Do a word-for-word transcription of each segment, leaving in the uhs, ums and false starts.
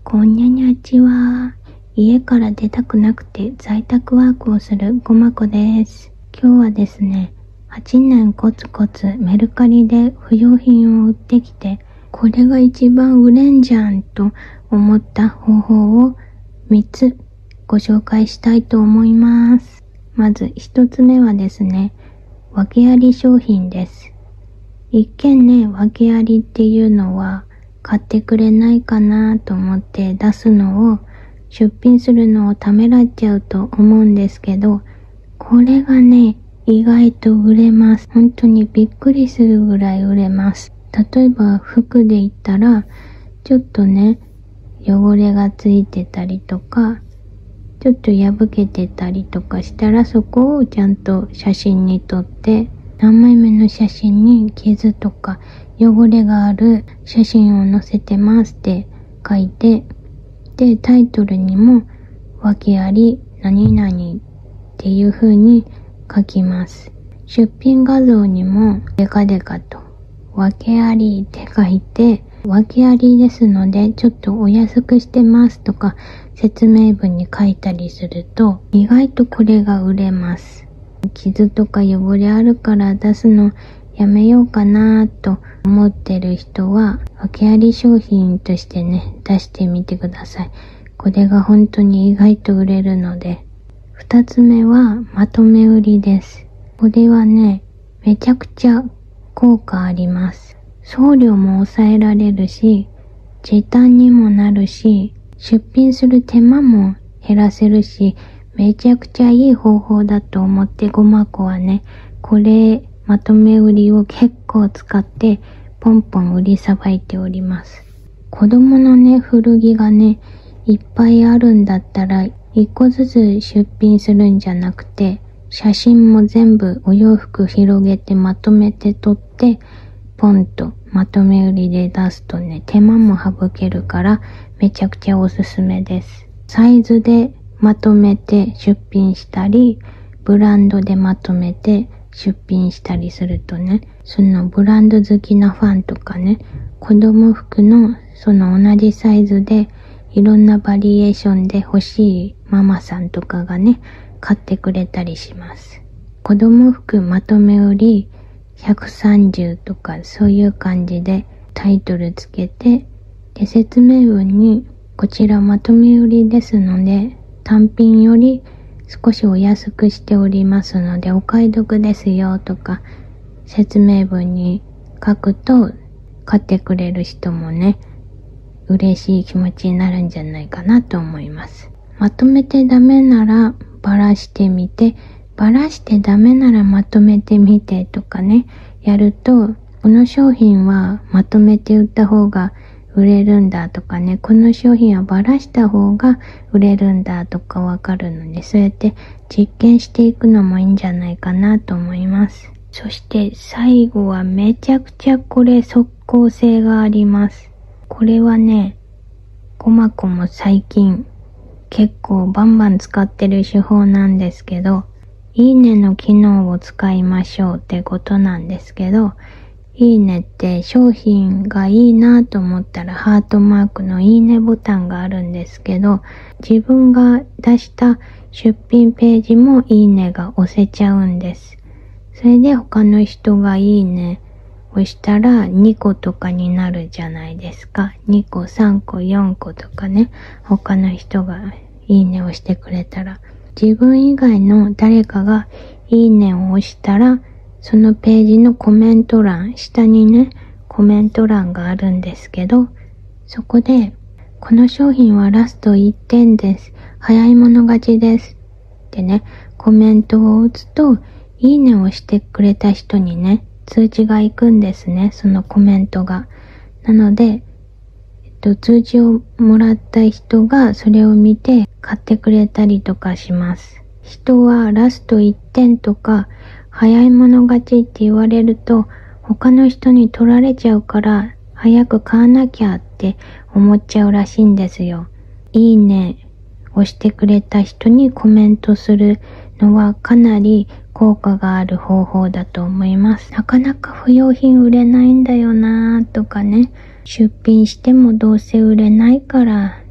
こんにゃにゃちは。家から出たくなくて在宅ワークをするごまこです。今日はですね、はちねんコツコツメルカリで不用品を売ってきて、これが一番売れんじゃんと思った方法をみっつご紹介したいと思います。まずひとつめはですね、訳あり商品です。一見ね、訳ありっていうのは買ってくれないかなと思って出すのを出品するのをためらっちゃうと思うんですけど、これがね、意外と売れます。本当にびっくりするぐらい売れます。例えば服で言ったら、ちょっとね、汚れがついてたりとか、ちょっと破けてたりとかしたら、そこをちゃんと写真に撮って、何枚目の写真に傷とか汚れがある写真を載せてますって書いて、で、タイトルにも訳あり何々っていう風に書きます。出品画像にもデカデカと訳ありって書いて、訳ありですのでちょっとお安くしてますとか説明文に書いたりすると、意外とこれが売れます。傷とか汚れあるから出すのやめようかなと思ってる人は、訳あり商品としてね、出してみてください。これが本当に意外と売れるので。二つ目はまとめ売りです。これはね、めちゃくちゃ効果あります。送料も抑えられるし、時短にもなるし、出品する手間も減らせるし、めちゃくちゃいい方法だと思ってごまこはね、これまとめ売りを結構使ってポンポン売りさばいております。子供のね、古着がね、いっぱいあるんだったら一個ずつ出品するんじゃなくて、写真も全部お洋服広げてまとめて撮って、ポンとまとめ売りで出すとね、手間も省けるからめちゃくちゃおすすめです。サイズでまとめて出品したり、ブランドでまとめて出品したりするとね、そのブランド好きなファンとかね、子供服のその同じサイズでいろんなバリエーションで欲しいママさんとかがね、買ってくれたりします。子供服まとめ売りひゃくさんじゅうとかそういう感じでタイトルつけて、で説明文にこちらまとめ売りですので単品より少しお安くしておりますのでお買い得ですよとか説明文に書くと、買ってくれる人もね、嬉しい気持ちになるんじゃないかなと思います。まとめてダメならバラしてみて、バラしてダメならまとめてみてとかね、やると、この商品はまとめて売った方が売れるんだとかね、この商品はバラした方が売れるんだとかわかるので、そうやって実験していくのもいいんじゃないかなと思います。そして最後はめちゃくちゃこれ即効性があります。これはね、ごまこも最近結構バンバン使ってる手法なんですけど、いいねの機能を使いましょうってことなんですけど、いいねって商品がいいなと思ったらハートマークのいいねボタンがあるんですけど、自分が出した出品ページもいいねが押せちゃうんです。それで他の人がいいね押したらにことかになるじゃないですか。にこ、さんこ、よんことかね、他の人がいいねを押してくれたら、自分以外の誰かがいいねを押したら、そのページのコメント欄、下にね、コメント欄があるんですけど、そこで、この商品はラストいってんです。早い者勝ちです。ってね、コメントを打つと、いいねをしてくれた人にね、通知が行くんですね、そのコメントが。なので、えっと、通知をもらった人がそれを見て買ってくれたりとかします。人はラストいってんとか、早い者勝ちって言われると、他の人に取られちゃうから、早く買わなきゃって思っちゃうらしいんですよ。いいね押してくれた人にコメントするのはかなり効果がある方法だと思います。なかなか不用品売れないんだよなーとかね、出品してもどうせ売れないからっ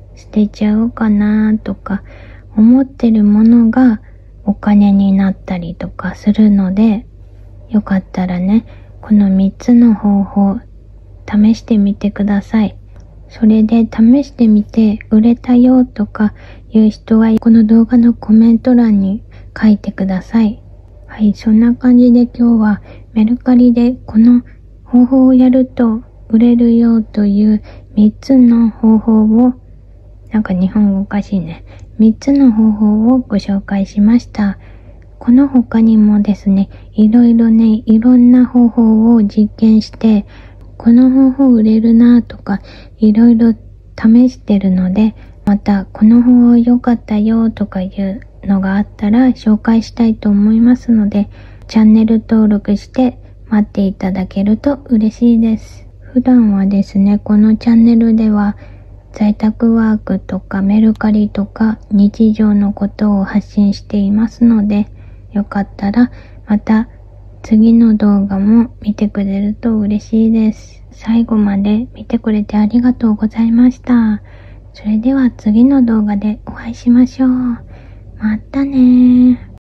捨てちゃおうかなとか思ってるものがお金になったりとかするので、よかったらね、このみっつの方法試してみてください。それで試してみて売れたよとかいう人はこの動画のコメント欄に書いてください。はい、そんな感じで今日はメルカリでこの方法をやると売れるよというみっつの方法を、なんか日本語おかしいね。みっつの方法をご紹介しました。この他にもですね、いろいろね、いろんな方法を実験して、この方法売れるなとか、いろいろ試してるので、またこの方法良かったよとかいうのがあったら紹介したいと思いますので、チャンネル登録して待っていただけると嬉しいです。普段はですね、このチャンネルでは在宅ワークとかメルカリとか日常のことを発信していますので、よかったらまた次の動画も見てくれると嬉しいです。最後まで見てくれてありがとうございました。それでは次の動画でお会いしましょう。またねー。